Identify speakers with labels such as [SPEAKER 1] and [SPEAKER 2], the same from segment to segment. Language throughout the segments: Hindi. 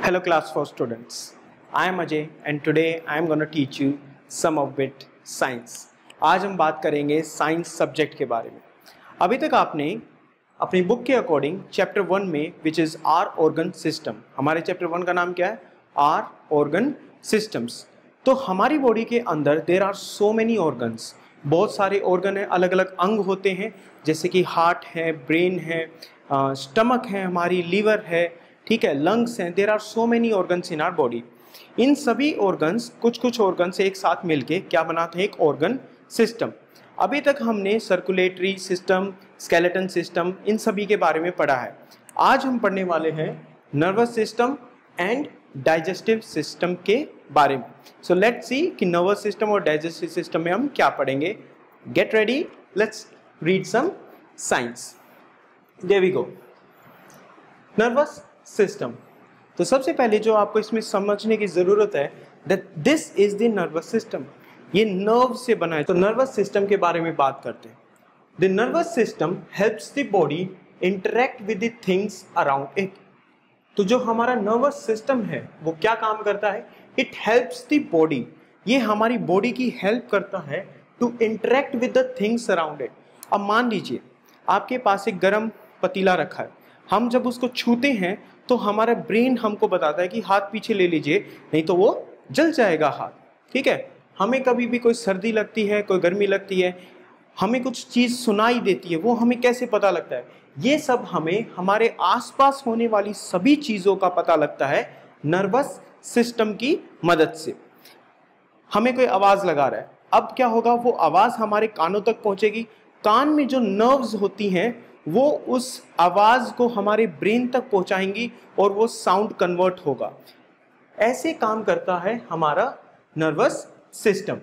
[SPEAKER 1] Hello class 4 students. I am Ajay and today I am going to teach you some of bit science. आज हम बात करेंगे साइंस सब्जेक्ट के बारे में। अभी तक आपने अपनी बुक के अकॉर्डिंग चैप्टर 1 में which is our organ system, हमारे चैप्टर 1 का नाम क्या है? Our organ systems. तो हमारी बॉडी के अंदर there are so many organs, बहुत सारे ऑर्गन हैं, अलग अलग अंग होते हैं, जैसे कि हार्ट है, ब्रेन है, स्टमक है, हमारी लीवर है, ठीक है, लंग्स हैं। There are so many organs in our body. इन सभी ऑर्गन्स कुछ ऑर्गन्स एक साथ मिलके क्या बनाते हैं? एक ऑर्गन सिस्टम। अभी तक हमने सर्कुलेटरी सिस्टम, स्केलेटन सिस्टम, इन सभी के बारे में पढ़ा है। आज हम पढ़ने वाले हैं nervous system and digestive system के बारे में। सो लेट्स सी कि नर्वस सिस्टम और डाइजेस्टिव सिस्टम में हम क्या पढ़ेंगे। Get ready, let's read some science. There we go. Nervous system, तो सबसे पहले जो आपको इसमें समझने की जरूरत है that this is the nervous system. ये नर्व से बना है। तो नर्वस सिस्टम के बारे में बात करते हैं। The nervous system helps the body interact with the things around it. तो जो हमारा नर्वस सिस्टम है वो क्या काम करता है? इट हेल्प्स द बॉडी, ये हमारी बॉडी की हेल्प करता है to interact with the things around it. अब मान लीजिए आपके पास एक गर्म पतीला रखा है, हम जब उसको छूते हैं तो हमारा ब्रेन हमको बताता है कि हाथ पीछे ले लीजिए, नहीं तो वो जल जाएगा हाथ, ठीक है। हमें कभी भी कोई सर्दी लगती है, कोई गर्मी लगती है, हमें कुछ चीज़ सुनाई देती है, वो हमें कैसे पता लगता है? ये सब हमें हमारे आसपास होने वाली सभी चीज़ों का पता लगता है नर्वस सिस्टम की मदद से। हमें कोई आवाज़ लगा रहा है, अब क्या होगा? वो आवाज़ हमारे कानों तक पहुँचेगी। कान में जो नर्व्स होती हैं वो उस आवाज़ को हमारे ब्रेन तक पहुंचाएंगी और वो साउंड कन्वर्ट होगा। ऐसे काम करता है हमारा nervous system.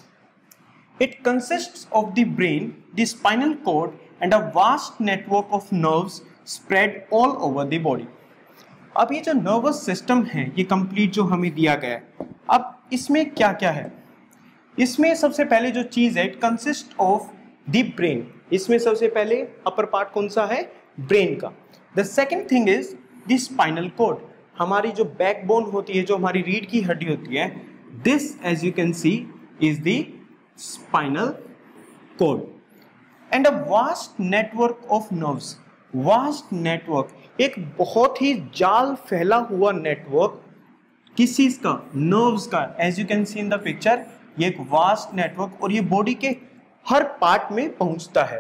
[SPEAKER 1] It consists of the brain, the spinal cord and a vast network of nerves spread all over the body. अब ये जो नर्वस सिस्टम है ये कंप्लीट जो हमें दिया गया है। अब इसमें क्या क्या है? इसमें सबसे पहले जो चीज़ है, it consist of the brain. इसमें सबसे पहले अपर पार्ट कौन सा है? ब्रेन का। The second thing is the spinal cord, हमारी जो बैकबोन होती है, जो हमारी रीढ़ की हड्डी होती है, this as you can see is the spinal cord and a vast network of nerves. Vast network, एक बहुत ही जाल फैला हुआ नेटवर्क, किस चीज का? नर्व्स का। As you can see in the picture, ये एक वास्ट नेटवर्क और ये बॉडी के हर पार्ट में पहुंचता है।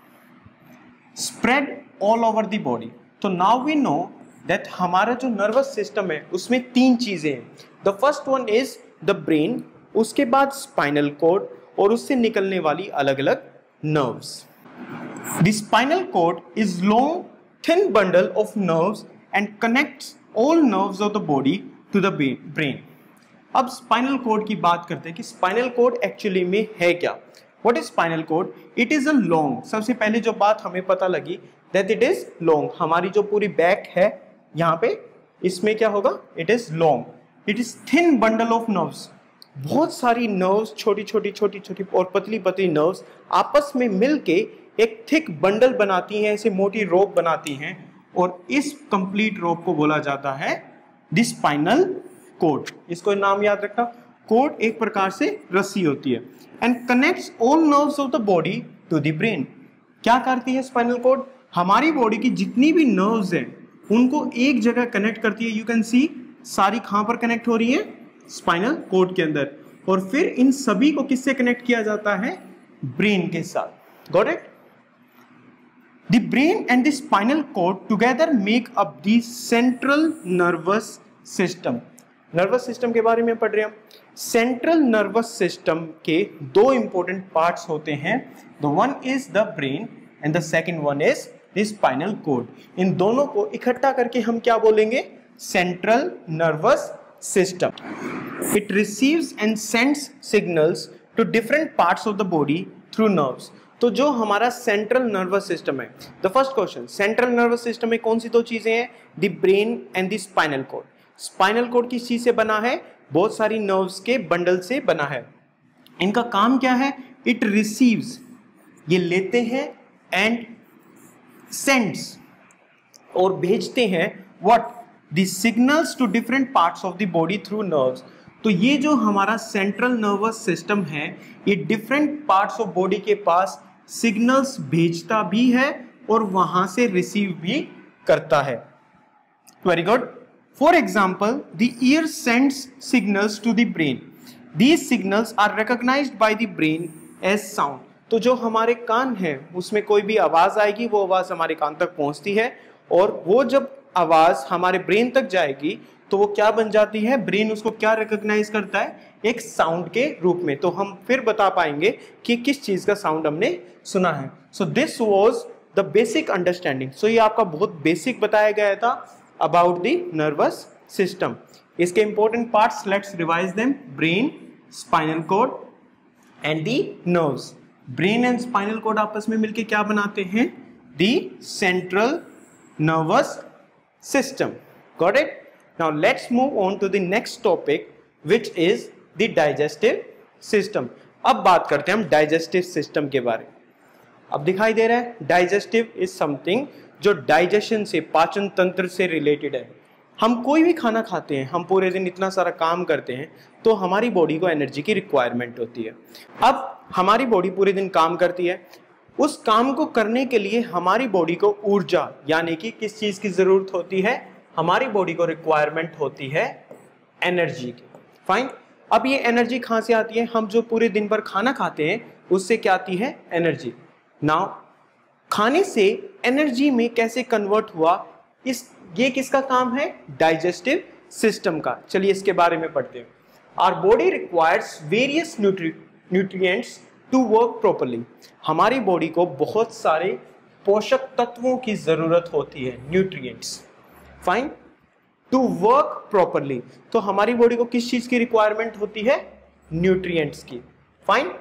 [SPEAKER 1] Spread all over the body. तो नाउ वी नो दैट हमारा जो नर्वस सिस्टम है उसमें तीन चीजें हैं। The first one is the brain, उसके बाद स्पाइनल कॉर्ड और उससे निकलने वाली अलग अलग nerves. The spinal cord is long thin bundle of nerves and connects all nerves of the body to the brain. अब स्पाइनल कॉर्ड की बात करते हैं कि स्पाइनल कॉर्ड एक्चुअली में है क्या। What is spinal cord? It is a long, सबसे पहले जो बात हमें पता लगी that it is long, हमारी जो पूरी बैक है यहाँ पे, इसमें क्या होगा? It is long. It is thin bundle of nerves. बहुत सारी नर्व्स, छोटी छोटी और पतली पतली नर्व्स आपस में मिलके एक थिक बंडल बनाती हैं, ऐसे मोटी रोप बनाती हैं और इस कंप्लीट रोप को बोला जाता है द स्पाइनल कॉर्ड। इसको नाम याद रखना, कॉर्ड एक प्रकार से रस्सी होती है। And connects all nerves of the body to the brain. क्या करती है स्पाइनल कॉर्ड? हमारी बॉडी की जितनी भी नर्व्स हैं उनको एक जगह कनेक्ट करती है। यू कैन सी सारी कहां पर कनेक्ट हो रही है? स्पाइनल कॉर्ड के अंदर। और फिर इन सभी को किससे कनेक्ट किया जाता है? ब्रेन के साथ। Got it? The brain and the spinal cord together make up the central nervous system. Nervous system के बारे में पढ़ रहे हैं हम। सेंट्रल नर्वस सिस्टम के दो इंपॉर्टेंट पार्ट्स होते हैं। The one is the brain and the second one is the spinal cord. इन दोनों को इकट्ठा करके हम क्या बोलेंगे? Central nervous system. It receives and sends signals to different parts of the body through nerves. तो जो हमारा सेंट्रल नर्वस सिस्टम है, the first question, central nervous system में कौन सी दो चीजें हैं? The brain and the spinal cord. Spinal cord किस चीज से बना है? बहुत सारी नर्व्स के बंडल से बना है। इनका काम क्या है? इट रिसीव्स, ये लेते हैं, एंड सेंड्स, और भेजते हैं what? The signals to different parts of the body through nerves. तो ये जो हमारा सेंट्रल नर्वस सिस्टम है, ये डिफरेंट पार्ट्स ऑफ बॉडी के पास सिग्नल्स भेजता भी है और वहां से रिसीव भी करता है। Very good. For example, the ear sends signals to the brain. These signals are recognised by the brain as sound. तो जो हमारे कान है उसमें कोई भी आवाज आएगी, वो आवाज हमारे कान तक पहुंचती है और वो जब आवाज हमारे ब्रेन तक जाएगी तो वो क्या बन जाती है, ब्रेन उसको क्या रिकॉग्नाइज करता है, एक साउंड के रूप में। तो हम फिर बता पाएंगे कि किस चीज का साउंड हमने सुना है। So this was the basic understanding. So ये आपका बहुत बेसिक बताया गया था अबाउट द नर्वस सिस्टम। इसके important parts, let's revise them. Brain, spinal cord and the nerves. Brain and spinal cord आपस में मिलके क्या बनाते हैं, the central nervous system. Got it? Now let's move on to the next topic, which is the digestive system. अब बात करते हैं हम digestive system के बारे में। अब दिखाई दे रहा है, digestive is something जो digestion से, पाचन तंत्र से related है। हम कोई भी खाना खाते हैं, हम पूरे दिन इतना सारा काम करते हैं, तो हमारी बॉडी को एनर्जी की रिक्वायरमेंट होती है। अब हमारी बॉडी पूरे दिन काम करती है, उस काम को करने के लिए हमारी बॉडी को ऊर्जा यानी कि किस चीज की जरूरत होती है, हमारी बॉडी को रिक्वायरमेंट होती है एनर्जी की। फाइन। अब ये एनर्जी कहाँ से आती है, हम जो पूरे दिन भर खाना खाते हैं उससे क्या आती है, एनर्जी। नाउ खाने से एनर्जी में कैसे कन्वर्ट हुआ, ये किसका काम है, डाइजेस्टिव सिस्टम का। चलिए इसके बारे में पढ़ते हैं। Our body requires various nutrients to work properly. हमारी बॉडी को बहुत सारे पोषक तत्वों की जरूरत होती है, nutrients. Fine. To work properly, तो हमारी बॉडी को किस चीज की रिक्वायरमेंट होती है, न्यूट्रिएंट्स की। Fine.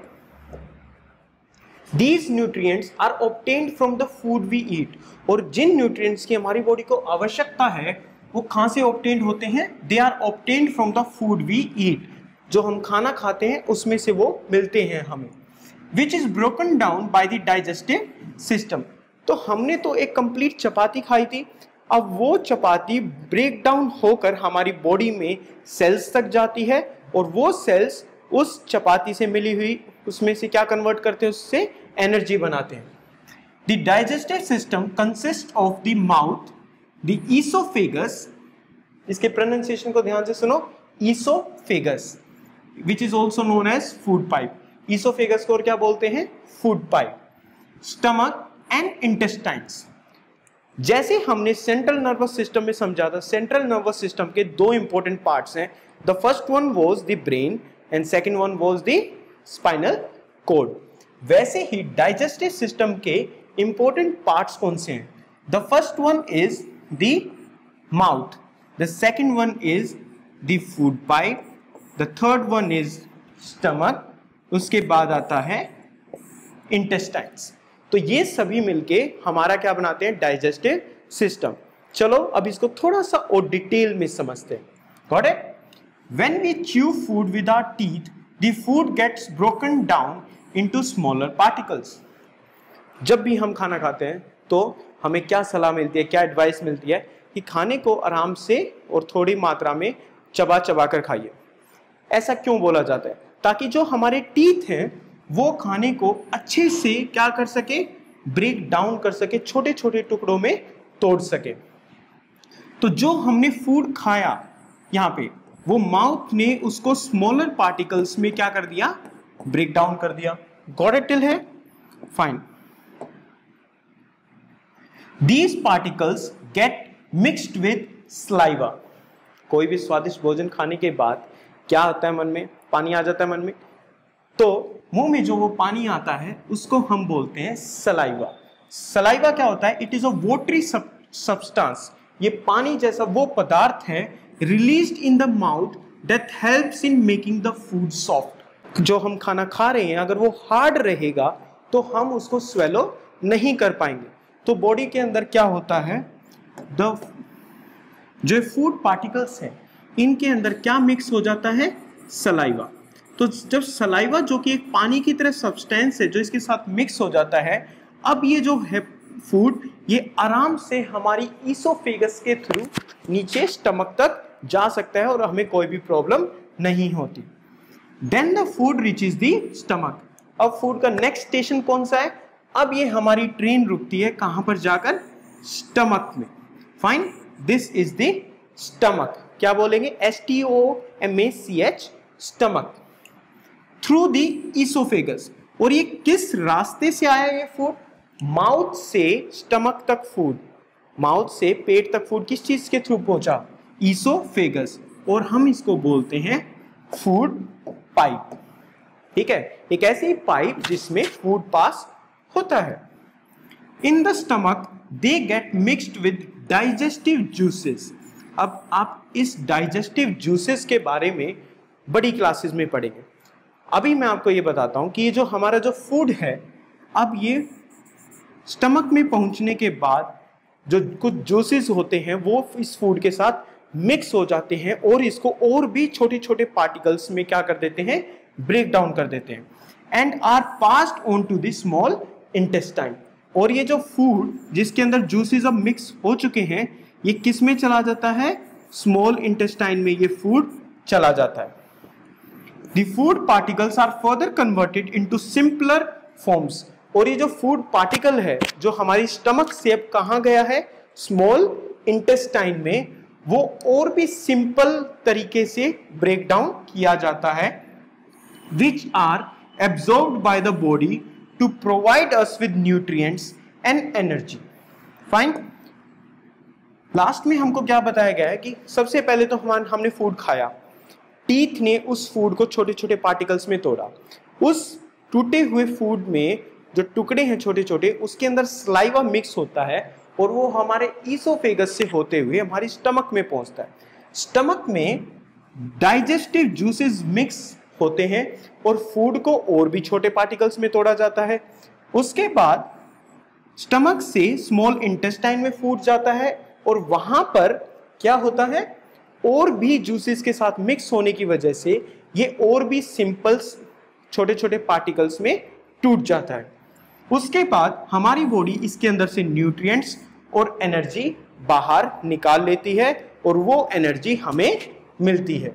[SPEAKER 1] These nutrients are obtained from the food we eat. और जिन न्यूट्रिएंट्स की हमारी बॉडी को आवश्यकता है वो कहां से ऑब्टेन्ड होते हैं, they are obtained from the food we eat. जो हम खाना खाते हैं उसमें से वो मिलते हैं हमें। Which is broken down by the digestive system. तो हमने तो एक कंप्लीट चपाती खाई थी, अब वो चपाती ब्रेक डाउन होकर हमारी बॉडी में सेल्स तक जाती है और वो सेल्स उस चपाती से मिली हुई उसमें से क्या कन्वर्ट करते हैं, उससे एनर्जी बनाते हैं। The digestive system consist of the mouth, the oesophagus, इसके प्रोनाउंसिएशन को ध्यान से सुनो, oesophagus, which is also known as food pipe. Oesophagus को और क्या बोलते हैं, food pipe. Stomach and intestines. जैसे हमने सेंट्रल नर्वस सिस्टम में समझा था, सेंट्रल नर्वस सिस्टम के दो इंपॉर्टेंट पार्ट्स हैं। The first one was the brain and second one was the spinal cord. वैसे ही डाइजेस्टिव सिस्टम के इंपॉर्टेंट पार्ट्स कौन से हैं, the first one is the mouth, the second one is the food pipe, the third one is stomach, उसके बाद आता है इंटेस्टाइन्स। तो ये सभी मिलके हमारा क्या बनाते हैं, डाइजेस्टिव सिस्टम। चलो अब इसको थोड़ा सा और डिटेल में समझते हैं। Got it? When we chew food with our teeth, the food gets broken down into smaller particles. जब भी हम खाना खाते हैं तो हमें क्या सलाह मिलती है, क्या एडवाइस मिलती है कि खाने को आराम से और थोड़ी मात्रा में चबा चबा कर खाइए। ऐसा क्यों बोला जाता है, ताकि जो हमारे टीथ हैं वो खाने को अच्छे से क्या कर सके, ब्रेक डाउन कर सके, छोटे छोटे टुकड़ों में तोड़ सके। तो जो हमने फूड खाया यहाँ पे, वो माउथ ने उसको स्मॉलर पार्टिकल्स में क्या कर दिया, ब्रेक डाउन कर दिया। गॉट इट टिल है? Fine. These particles get mixed with saliva. कोई भी स्वादिष्ट भोजन खाने के बाद क्या होता है, मन में पानी आ जाता है मन में, तो मुंह में जो वो पानी आता है उसको हम बोलते हैं सलाइवा। सलाइवा क्या होता है, it is a watery substance. ये पानी जैसा वो पदार्थ है released in the mouth that helps in making the food soft. जो हम खाना खा रहे हैं अगर वो हार्ड रहेगा तो हम उसको स्वेलो नहीं कर पाएंगे। तो बॉडी के अंदर क्या होता है, जो फूड पार्टिकल्स है इनके अंदर क्या मिक्स हो जाता है, सलाइवा। तो जब सलाइवा जो कि एक पानी की तरह सब्सटेंस है जो इसके साथ मिक्स हो जाता है, अब ये जो है फूड ये आराम से हमारी ईसोफेगस के थ्रू नीचे स्टमक तक जा सकता है और हमें कोई भी प्रॉब्लम नहीं होती। Then the food reaches the stomach. अब फूड का नेक्स्ट स्टेशन कौन सा है? अब ये हमारी ट्रेन रुकती है कहां पर जाकर? स्टमक में। Fine, this is the stomach. क्या बोलेंगे? STOMACH, stomach, through the oesophagus. और ये किस रास्ते से आया ये फूड? माउथ से स्टमक तक फूड, माउथ से पेट तक फूड किस चीज के थ्रू पहुंचा? ईसोफेगस। और हम इसको बोलते हैं फूड पाइप। ठीक है, एक ऐसी पाइप जिसमें फूड पास होता है। In the stomach they get mixed with digestive juices. अब आप इस डाइजेस्टिव जूसेस के बारे में बड़ी क्लासेस में पढ़ेंगे। अभी मैं आपको ये बताता हूं कि ये जो हमारा जो फूड है, अब ये स्टमक में पहुंचने के बाद जो कुछ जूसेस होते हैं वो इस फूड के साथ मिक्स हो जाते हैं और इसको और भी छोटे छोटे पार्टिकल्स में क्या कर देते हैं? ब्रेक डाउन कर देते हैं। And are passed on to the small intestine. और ये जो फूड जिसके अंदर जूसेस अब मिक्स हो चुके हैं, ये किस में चला जाता है? स्मॉल इंटेस्टाइन में ये फूड चला जाता है। The food particles are further converted into simpler forms। और ये जो फूड पार्टिकल है जो हमारी स्टमक से अब कहाँ गया है? स्मॉल इंटेस्टाइन में, वो और भी सिंपल तरीके से ब्रेक डाउन किया जाता है, which are absorbed by the body to provide us with nutrients and energy। Fine। Last में हमको क्या बताया गया है कि सबसे पहले तो हमने फूड खाया, टीथ ने उस फूड को छोटे छोटे पार्टिकल्स में तोड़ा। उस टूटे हुए फूड में जो टुकड़े हैं छोटे छोटे, उसके अंदर सलाइवा मिक्स होता है और वो हमारे ईसोफेगस से होते हुए हमारी स्टमक में पहुंचता है। स्टमक में डाइजेस्टिव जूसेस मिक्स होते हैं और फूड को और भी छोटे पार्टिकल्स में तोड़ा जाता है। उसके बाद स्टमक से स्मॉल इंटेस्टाइन में फूड जाता है और वहां पर क्या होता है? और भी जूसेस के साथ मिक्स होने की वजह से ये और भी सिंपल छोटे छोटे पार्टिकल्स में टूट जाता है। उसके बाद हमारी बॉडी इसके अंदर से न्यूट्रिएंट्स और एनर्जी बाहर निकाल लेती है और वो एनर्जी हमें मिलती है।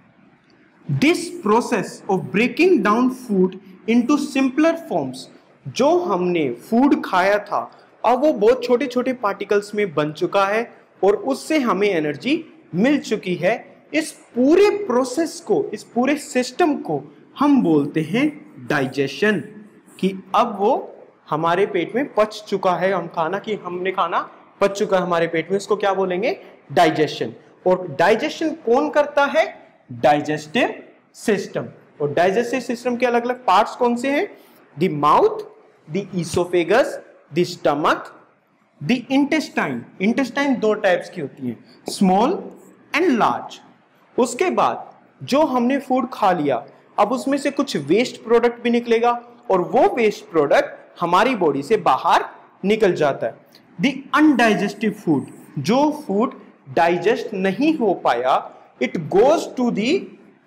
[SPEAKER 1] This process of breaking down food into simpler forms, जो हमने फूड खाया था अब वो बहुत छोटे छोटे पार्टिकल्स में बन चुका है और उससे हमें एनर्जी मिल चुकी है। इस पूरे प्रोसेस को, इस पूरे सिस्टम को हम बोलते हैं डाइजेशन, कि अब वो हमारे पेट में पच चुका है, हमने खाना पच चुका है हमारे पेट में, इसको क्या बोलेंगे? डाइजेशन। और डाइजेशन कौन करता है? Digestive system. और डाइजेस्टिव सिस्टम के अलग अलग पार्ट्स कौन से हैं? The mouth, the oesophagus, the stomach, the intestine. Intestine दो टाइप्स की होती है, स्मॉल एंड लार्ज। उसके बाद जो हमने फूड खा लिया, अब उसमें से कुछ वेस्ट प्रोडक्ट भी निकलेगा और वो वेस्ट प्रोडक्ट हमारी बॉडी से बाहर निकल जाता है। द अनडाइजेस्टिव फूड, जो फूड डाइजेस्ट नहीं हो पाया, it goes to the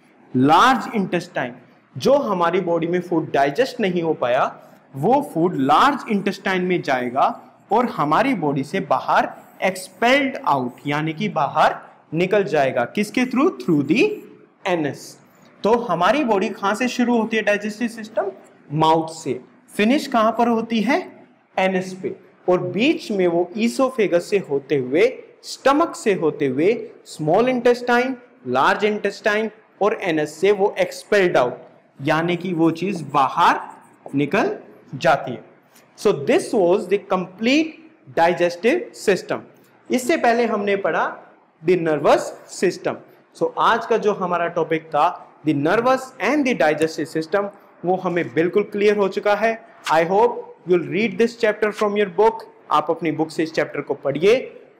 [SPEAKER 1] large intestine. जो हमारी बॉडी में फूड डाइजेस्ट नहीं हो पाया, वो फूड लार्ज इंटेस्टाइन में जाएगा और हमारी बॉडी से बाहर एक्सपेल्ड आउट, यानी कि बाहर निकल जाएगा। किसके थ्रू? Through the anus. तो हमारी बॉडी कहां से शुरू होती है? डाइजेस्टिव सिस्टम माउथ से, फिनिश कहां पर होती है? एनस पे। और बीच में वो ईसोफेगस से होते हुए, स्टमक से होते हुए स्मॉल इंटेस्टाइन, लार्ज इंटेस्टाइन और एनस से वो एक्सपेल्ड आउट, यानी कि वो चीज बाहर निकल जाती है। So this was the complete digestive system. इससे पहले हमने पढ़ा द नर्वस सिस्टम। सो आज का जो हमारा टॉपिक था the nervous and the digestive system, वो हमें बिल्कुल क्लियर हो चुका है। I hope you will read this chapter from your book. आप अपनी बुक से इस चैप्टर को पढ़िए,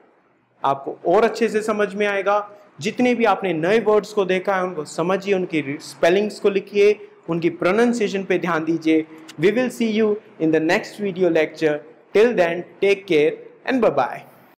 [SPEAKER 1] आपको और अच्छे से समझ में आएगा। जितने भी आपने नए वर्ड्स को देखा है उनको समझिए, उनकी स्पेलिंग्स को लिखिए, उनकी प्रोनाउंसिएशन पे ध्यान दीजिए। We will see you in the next video lecture. Till then take care and bye bye.